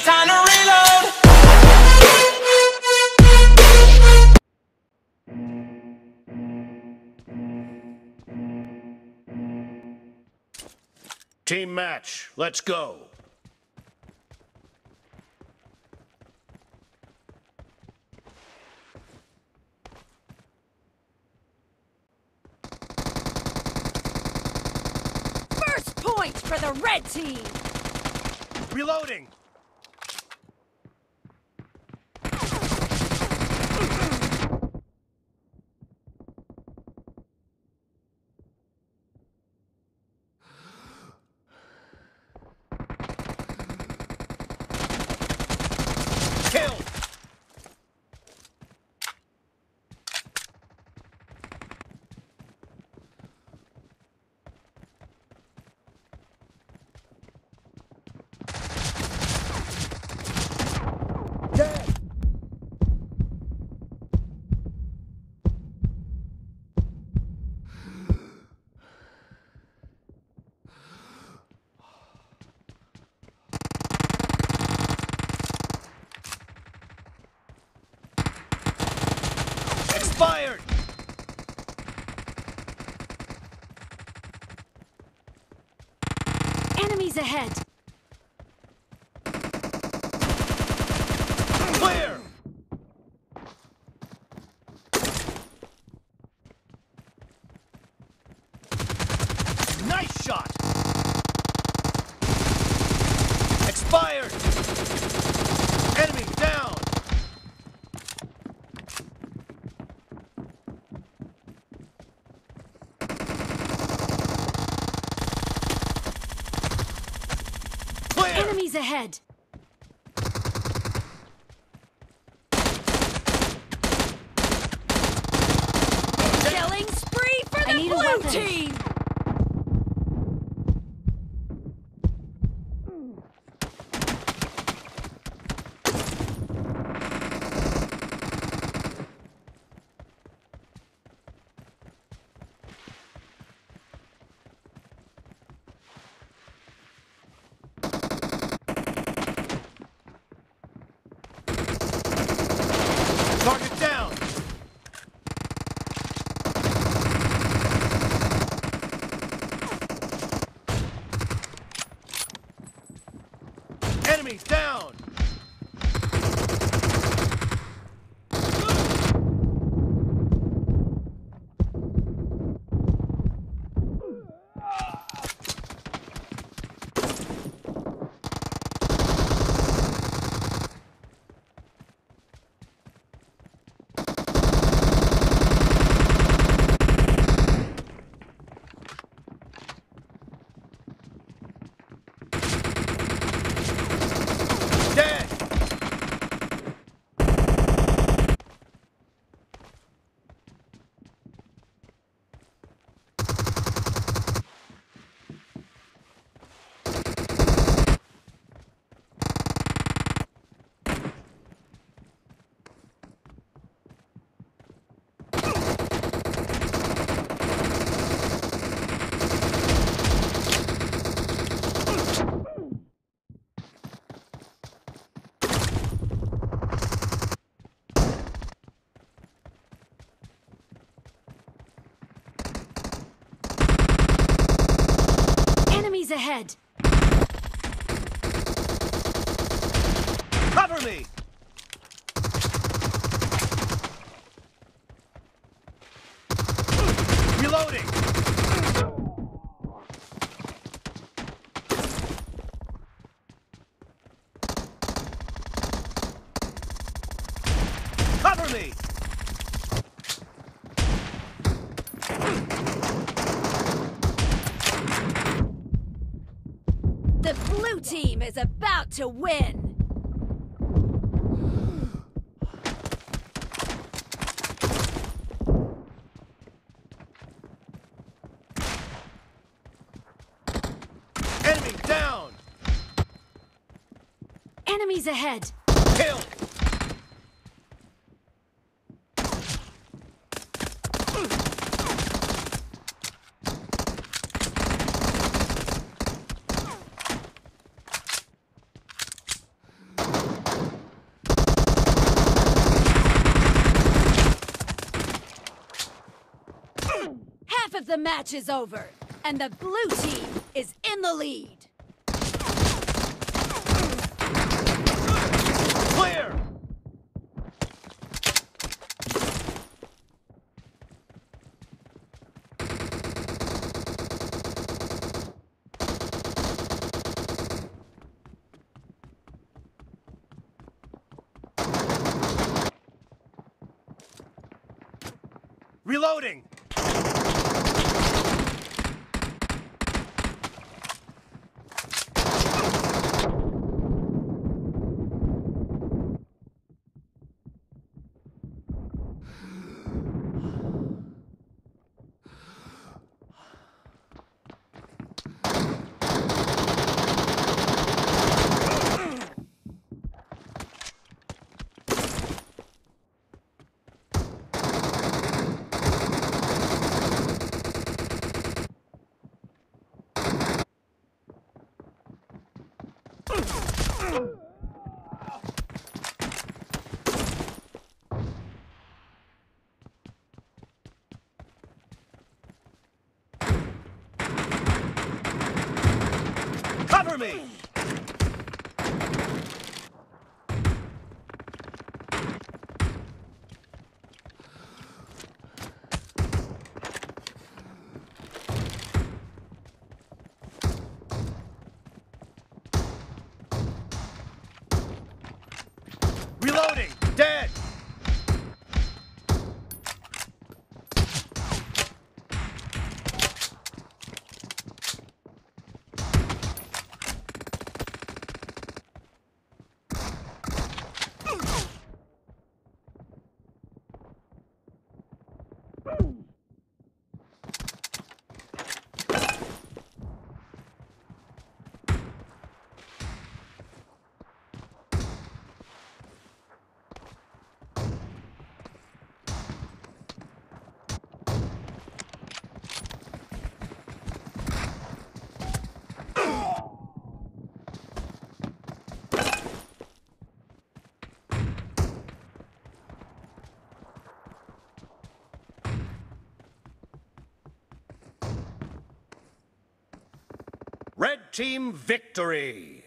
time to reload. Team match, let's go. First point for the red team. Reloading. Kill. Dead. Expired. Enemies ahead. Clear. Nice shot. Expired. Enemy down. Clear. Enemies ahead. Killing spree for the blue team. Target down. Enemy down. Dead. Enemies ahead. Cover me. Reloading. Cover me. The blue team is about to win. Enemy down. Enemies ahead. Kill. the match is over, and the blue team is in the lead. Clear! Reloading! Cover me! Reloading! Dead! Red team victory!